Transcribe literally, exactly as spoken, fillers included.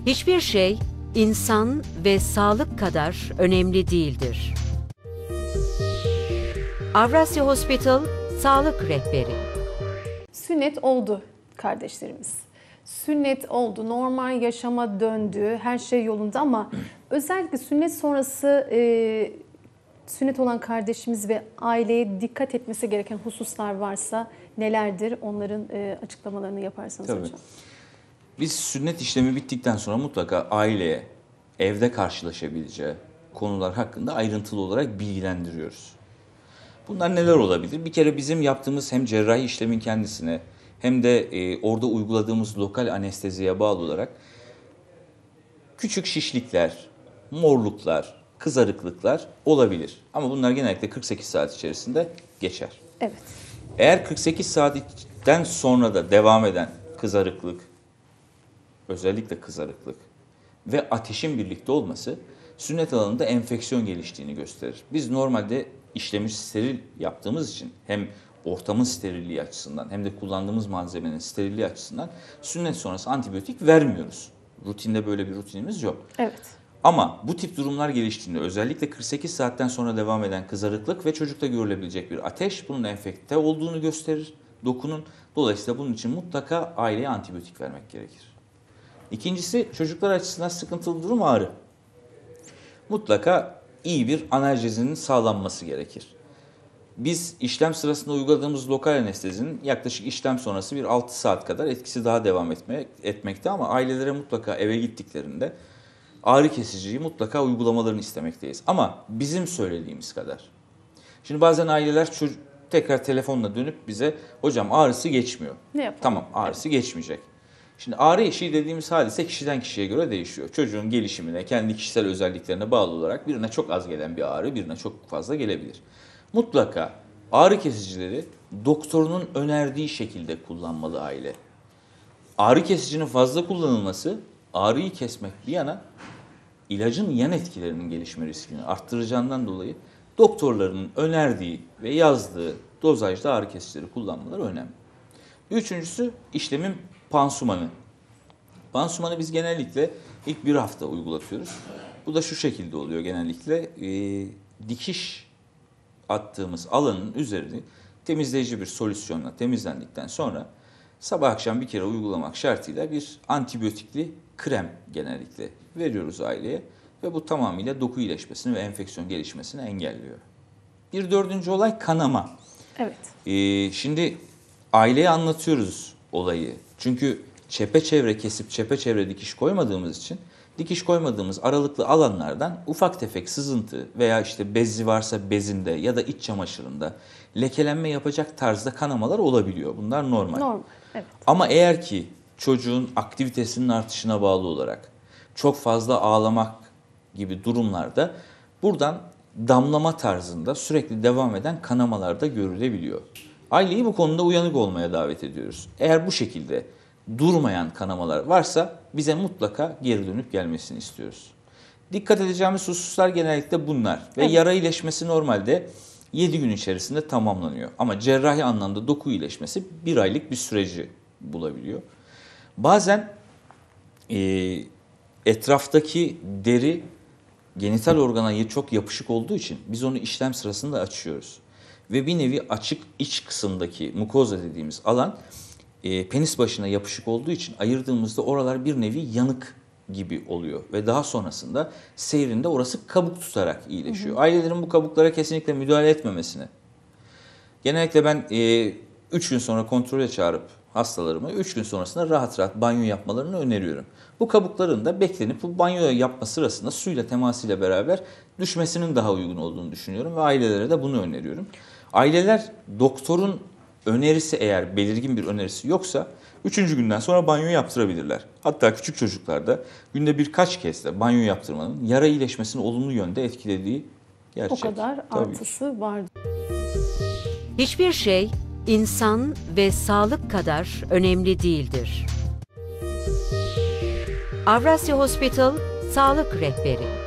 Hiçbir şey insan ve sağlık kadar önemli değildir. Avrasya Hospital Sağlık Rehberi. Sünnet oldu kardeşlerimiz. Sünnet oldu, normal yaşama döndü, her şey yolunda ama özellikle sünnet sonrası e, sünnet olan kardeşimiz ve aileye dikkat etmesi gereken hususlar varsa nelerdir? Onların e, açıklamalarını yaparsanız Tabii. hocam. Biz sünnet işlemi bittikten sonra mutlaka aileye evde karşılaşabileceği konular hakkında ayrıntılı olarak bilgilendiriyoruz. Bunlar neler olabilir? Bir kere bizim yaptığımız hem cerrahi işlemin kendisine hem de e, orada uyguladığımız lokal anesteziye bağlı olarak küçük şişlikler, morluklar, kızarıklıklar olabilir. Ama bunlar genellikle kırk sekiz saat içerisinde geçer. Evet. Eğer kırk sekiz saatten sonra da devam eden kızarıklık, özellikle kızarıklık ve ateşin birlikte olması sünnet alanında enfeksiyon geliştiğini gösterir. Biz normalde işlemi steril yaptığımız için hem ortamın sterilliği açısından hem de kullandığımız malzemenin sterilliği açısından sünnet sonrası antibiyotik vermiyoruz. Rutinde böyle bir rutinimiz yok. Evet. Ama bu tip durumlar geliştiğinde özellikle kırk sekiz saatten sonra devam eden kızarıklık ve çocukta görülebilecek bir ateş bunun enfekte olduğunu gösterir dokunun. Dolayısıyla bunun için mutlaka aileye antibiyotik vermek gerekir. İkincisi çocuklar açısından sıkıntılı durum ağrı. Mutlaka iyi bir analjezinin sağlanması gerekir. Biz işlem sırasında uyguladığımız lokal anestezinin yaklaşık işlem sonrası bir altı saat kadar etkisi daha devam etmek, etmekte ama ailelere mutlaka eve gittiklerinde ağrı kesiciyi mutlaka uygulamalarını istemekteyiz. Ama bizim söylediğimiz kadar. Şimdi bazen aileler çocuk, tekrar telefonla dönüp bize hocam ağrısı geçmiyor. Ne yapalım? Tamam ağrısı evet. geçmeyecek. Şimdi ağrı eşiği dediğimiz hadise kişiden kişiye göre değişiyor. Çocuğun gelişimine, kendi kişisel özelliklerine bağlı olarak birine çok az gelen bir ağrı, birine çok fazla gelebilir. Mutlaka ağrı kesicileri doktorunun önerdiği şekilde kullanmalı aile. Ağrı kesicinin fazla kullanılması ağrıyı kesmek bir yana ilacın yan etkilerinin gelişme riskini arttıracağından dolayı doktorların önerdiği ve yazdığı dozajda ağrı kesicileri kullanmaları önemli. Üçüncüsü işlemin pansumanı. Pansumanı biz genellikle ilk bir hafta uygulatıyoruz. Bu da şu şekilde oluyor genellikle. E, dikiş attığımız alanın üzerini temizleyici bir solüsyonla temizlendikten sonra sabah akşam bir kere uygulamak şartıyla bir antibiyotikli krem genellikle veriyoruz aileye ve bu tamamıyla doku iyileşmesini ve enfeksiyon gelişmesini engelliyor. Bir dördüncü olay kanama. Evet. Ee, şimdi aileye anlatıyoruz olayı. Çünkü çepeçevre kesip çepeçevre dikiş koymadığımız için dikiş koymadığımız aralıklı alanlardan ufak tefek sızıntı veya işte bezi varsa bezinde ya da iç çamaşırında lekelenme yapacak tarzda kanamalar olabiliyor. Bunlar normal. Normal, evet. Ama eğer ki çocuğun aktivitesinin artışına bağlı olarak çok fazla ağlamak gibi durumlarda buradan damlama tarzında sürekli devam eden kanamalar da görülebiliyor. Aileyi bu konuda uyanık olmaya davet ediyoruz. Eğer bu şekilde durmayan kanamalar varsa bize mutlaka geri dönüp gelmesini istiyoruz. Dikkat edeceğimiz hususlar genellikle bunlar. Ve evet. yara iyileşmesi normalde yedi gün içerisinde tamamlanıyor. Ama cerrahi anlamda doku iyileşmesi bir aylık bir süreci bulabiliyor. Bazen e, etraftaki deri genital organa çok yapışık olduğu için biz onu işlem sırasında açıyoruz. Ve bir nevi açık iç kısımdaki mukoza dediğimiz alan e, penis başına yapışık olduğu için ayırdığımızda oralar bir nevi yanık gibi oluyor. Ve daha sonrasında seyrinde orası kabuk tutarak iyileşiyor. Hı hı. Ailelerin bu kabuklara kesinlikle müdahale etmemesini. Genellikle ben üç e, gün sonra kontrole çağırıp hastalarımı üç gün sonrasında rahat rahat banyo yapmalarını öneriyorum. Bu kabukların da beklenip bu banyo yapma sırasında suyla temasıyla beraber düşmesinin daha uygun olduğunu düşünüyorum ve ailelere de bunu öneriyorum. Aileler doktorun önerisi eğer belirgin bir önerisi yoksa üçüncü günden sonra banyo yaptırabilirler. Hatta küçük çocuklarda günde birkaç kez de banyo yaptırmanın yara iyileşmesini olumlu yönde etkilediği gerçek. O kadar artısı vardı. Hiçbir şey insan ve sağlık kadar önemli değildir. Avrasya Hospital Sağlık Rehberi.